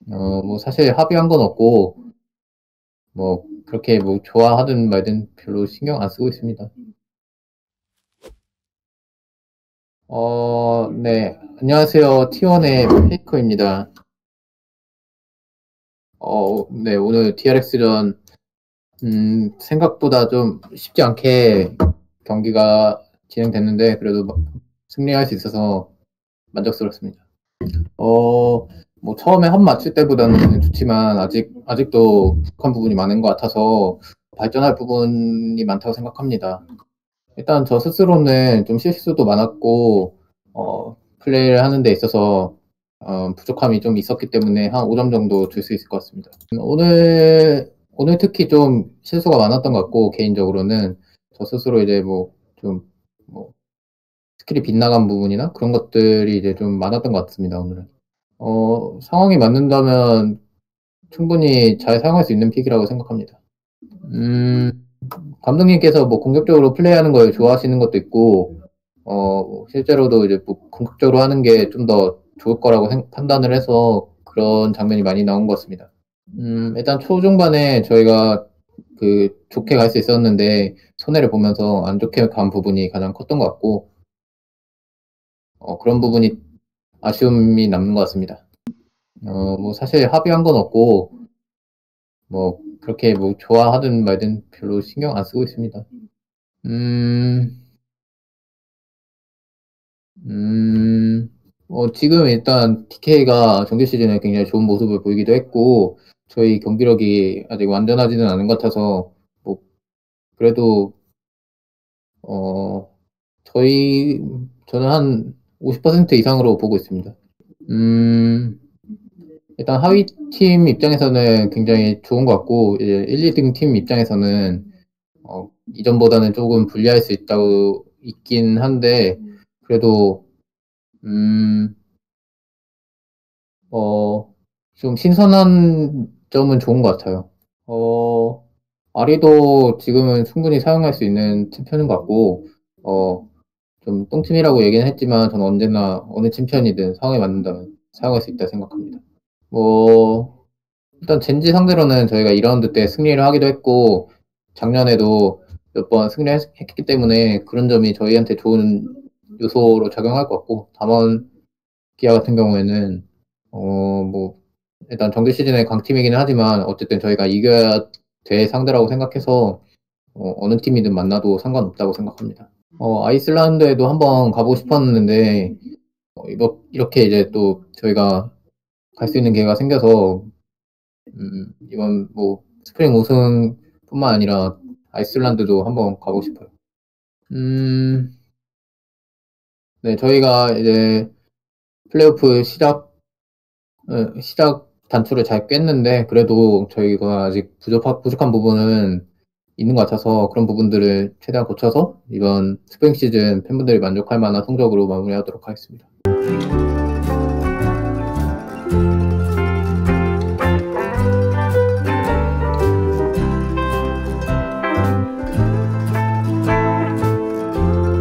뭐 사실 합의한 건 없고, 뭐 그렇게 뭐 좋아하든 말든 별로 신경 안 쓰고 있습니다. 네. 안녕하세요. T1의 페이커입니다. 네. 오늘 DRX전, 생각보다 좀 쉽지 않게 경기가 진행됐는데, 그래도 승리할 수 있어서 만족스럽습니다. 뭐 처음에 한 맞출 때보다는 좋지만, 아직도 부족한 부분이 많은 것 같아서 발전할 부분이 많다고 생각합니다. 일단 저 스스로는 좀 실수도 많았고, 플레이를 하는 데 있어서 부족함이 좀 있었기 때문에 한 5점 정도 줄 수 있을 것 같습니다. 오늘 특히 좀 실수가 많았던 것 같고, 개인적으로는 저 스스로 이제 뭐 스킬이 빗나간 부분이나 그런 것들이 이제 좀 많았던 것 같습니다, 오늘은. 상황이 맞는다면 충분히 잘 사용할 수 있는 픽이라고 생각합니다. 음, 감독님께서 뭐 공격적으로 플레이하는 걸 좋아하시는 것도 있고, 실제로도 이제 뭐 공격적으로 하는 게 좀 더 좋을 거라고 판단을 해서 그런 장면이 많이 나온 것 같습니다. 일단 초중반에 저희가 좋게 갈 수 있었는데, 손해를 보면서 안 좋게 간 부분이 가장 컸던 것 같고, 그런 부분이 아쉬움이 남는 것 같습니다. 뭐 사실 합의한 건 없고, 뭐 그렇게 뭐 좋아하든 말든 별로 신경 안 쓰고 있습니다. 음, 음, 지금 일단 TK가 정규 시즌에 굉장히 좋은 모습을 보이기도 했고, 저희 경기력이 아직 완전하지는 않은 것 같아서, 뭐, 그래도, 어, 저는 한 50% 이상으로 보고 있습니다. 음, 일단 하위 팀 입장에서는 굉장히 좋은 것 같고, 이제 1, 2등 팀 입장에서는, 이전보다는 조금 불리할 수 있긴 한데, 그래도, 음, 어, 좀 신선한 점은 좋은 것 같아요. 어, 아리도 지금은 충분히 사용할 수 있는 챔피언인 것 같고, 어, 좀 똥팀이라고 얘기는 했지만, 저는 언제나 어느 챔피언이든 상황에 맞는다면 사용할 수 있다 생각합니다. 뭐, 일단 젠지 상대로는 저희가 2라운드 때 승리를 하기도 했고, 작년에도 몇 번 승리했기 때문에 그런 점이 저희한테 좋은 요소로 작용할 것 같고, 다만 기아 같은 경우에는 뭐 일단 정규 시즌의 강팀이기는 하지만 어쨌든 저희가 이겨야 될 상대라고 생각해서 어느 팀이든 만나도 상관없다고 생각합니다. 아이슬란드에도 한번 가보고 싶었는데 이렇게 이제 또 저희가 갈 수 있는 기회가 생겨서 이번 뭐 스프링 우승뿐만 아니라 아이슬란드도 한번 가보고 싶어요. 음, 네, 저희가 이제 플레이오프 시작 단추를 잘 꿰는데 그래도 저희가 아직 부족한 부분은 있는 것 같아서 그런 부분들을 최대한 고쳐서 이번 스프링 시즌 팬분들이 만족할 만한 성적으로 마무리하도록 하겠습니다.